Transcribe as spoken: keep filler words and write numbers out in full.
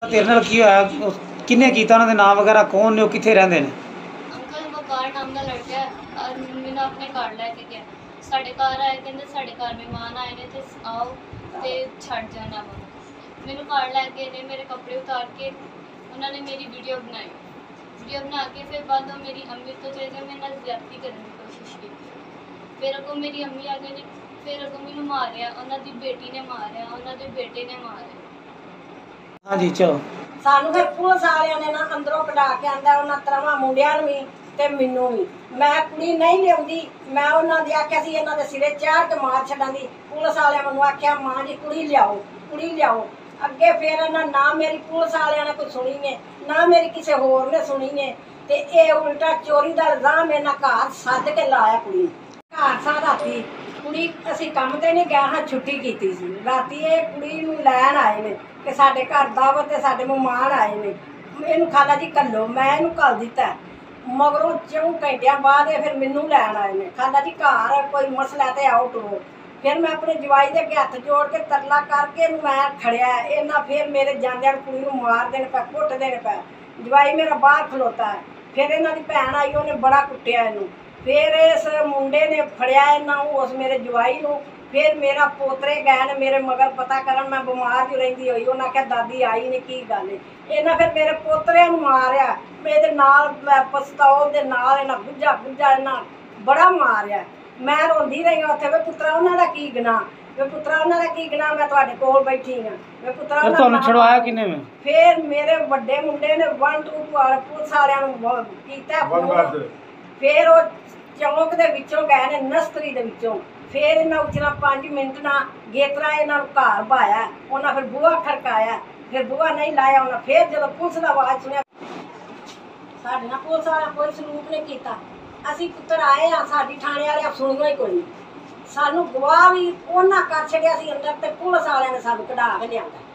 तेरे नाल की होया किन्ने कीता उन्हां दे नाम वगैरह कौन ने कित्थे रहिंदे ने? अंकल वकार नाम का लड़का है और मैंने अपने घर लैके गया साढ़े घर आए कहते साढ़े घर मेहमान आए ने ते आओ ते छड़ जाना वा मैंने घर लैके गए मेरे कपड़े उतार के उन्होंने मेरी वीडियो बनाई वीडियो बना के फिर बाद मेरी अम्मी तो चाहिए मेरे नाल ज्यादती करने की कोशिश की फिर अगों मेरी अम्मी आ गई ने फिर अगों मैनू मारिया उन्हों दी बेटी ने मारिया उन्हों दे बेटे ने मारिया। हाँ जी चलो सानू फिर पुलिस वालियां ने ना अंदरों कढ़ा के आंदा उन्हां तरवां मुंडियां नूं भी ते मैनूं भी मैं कुड़ी नहीं लिआउंदी मैं उन्हां दी आख्या सी इन्हां दे सिरे चाढ़ के मार छड्डांदी पुलिस वालियां मैनूं आख्या मां जी कुड़ी लिआओ कुड़ी लिआओ अगे फिर इन्हां ना मेरी पुलिस वालियां ने कोई सुनी ने ना मेरी किसी होर ने सुनी ने ते इह उल्टा चोरी दा इल्जाम इन्हां घर सद के लाया कुड़ी घर सा राती कुड़ी असीं काम ते नहीं गए हाँ छुट्टी कीती सी राती इह कुड़ी नूं लैण आए ने कि साडे घर दावत ते साडे मेहमान आए ने इहनूं खाला जी घल्लो मैं इहनूं घल दित्ता मगरों चौं घंटियां बाद फिर मैनूं लैण आए ने खाला जी घर कोई मसला ते आओ टुरो फिर मैं अपने जवाई दे अगे हत्थ जोड़ के तरला करके मैं खड़िया इन्हां फिर मेरे जांदियां कुड़ी नूं मार देने पै घुट देने पै जवाई मेरा बाहर खलोता है फिर इन्हां दी भैन आई उन्हें बड़ा कुट्टिया इहनूं फिर इस मुंडे ने फड़िया इन्हां उस मेरे जवाई नूं फिर मेरा पोतरे गए ने मेरे मगर पता करन मैं बीमार जो रहिंदी होई उन्हें आख्या दादी आई ने की गल है इन्हां फिर मेरे पोतरे नूं मारिया मेरे नाल पिस्तौल दे नाल इन्हां गुज्जा गुज्जा इन्हां बड़ा मारिया मैं रोंदी रही उत्थे वे पुत्रा उन्हां दा की गनाह वे पुत्रा उन्हां दा की गनाह मैं तुहाडे कोल बैठी हां वे पुत्रा फिर तुहानूं छुड़वाया किन्ने में? फिर मेरे वड्डे मुंडे ने वन टू पुलिस वालियां नूं कीता फोन फिर वो चौंक दे विचों गए ने नस्तरी दे विचों फिर इन्हें उचना पाँच मिनट ना गेतरा इन्हों घर बहाया उन्हें फिर बूहा खड़काया फिर बूहा नहीं लाया उन्हें फिर जो पुलिस का आवाज़ सुनिया साढ़े ना पुलिस वाला कोई सलूक नहीं किया असी पुत्र आए हाँ साड़ी थाने वाले सुनियो ही कोई नहीं सानू गवाह भी उन्हें कर छड़िया अंदर ते पुलिस वाले ने सानू कढ़ा के लिया।